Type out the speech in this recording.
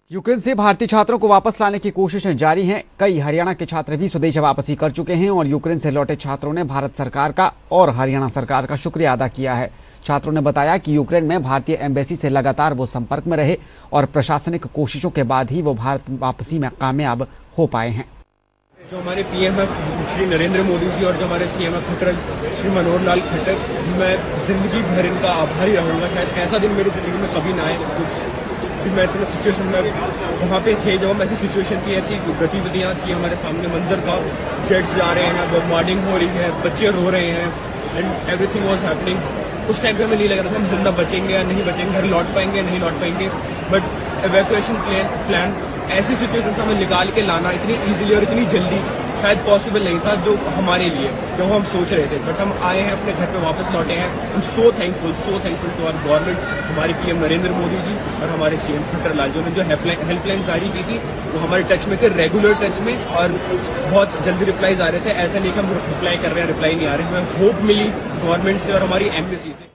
Ukraine से भारतीय छात्रों को वापस लाने की कोशिशें जारी हैं। कई हरियाणा के छात्र भी स्वदेश वापसी कर चुके हैं और यूक्रेन से लौटे छात्रों ने भारत सरकार का और हरियाणा सरकार का शुक्रिया अदा किया है। छात्रों ने बताया कि यूक्रेन में भारतीय एम्बेसी से लगातार वो संपर्क में रहे और प्रशासनिक कोशिशों के बाद ही वो भारत वापसी में कामयाब हो पाए हैं। जो हमारे पीएम है श्री नरेंद्र मोदी जी और जो हमारे सीएम है खट्टर श्री मनोहर लाल खट्टर, मैं जिंदगी भर इनका आभारी रहूंगा। शायद ऐसा दिन मेरी जिंदगी में कभी ना आए कि मैं इतने सिचुएशन में वहाँ पे थे। जब हम ऐसी सिचुएशन की ऐसी गतिविधियाँ थी, हमारे सामने मंजर था, जेट्स जा रहे हैं, बॉम्बार्डिंग हो रही है, बच्चे रो रहे हैं एंड एवरीथिंग वाज हैपनिंग। उस टाइम पे हमें नहीं लग रहा था हम जिंदा बचेंगे या नहीं बचेंगे, घर लौट पाएंगे या नहीं लौट पाएंगे। बट एवैक्यूएशन प्लान ऐसी सिचुएशन से हमें निकाल के लाना इतनी इजीली और इतनी जल्दी शायद पॉसिबल नहीं था जो हमारे लिए, जो हम सोच रहे थे। बट हम आए हैं, अपने घर पे वापस लौटे हैं। I am so thankful to our government, हमारे पीएम नरेंद्र मोदी जी और हमारे सीएम खट्टर लाल जी ने जो हेल्पलाइन जारी की थी वो हमारे टच में थे, रेगुलर टच में, और बहुत जल्दी रिप्लाईज आ रहे थे। ऐसा नहीं कि हम रिप्लाई कर रहे हैं, रिप्लाई नहीं आ रहे। हमें होप मिली गवर्नमेंट से और हमारी एम्बेसी से।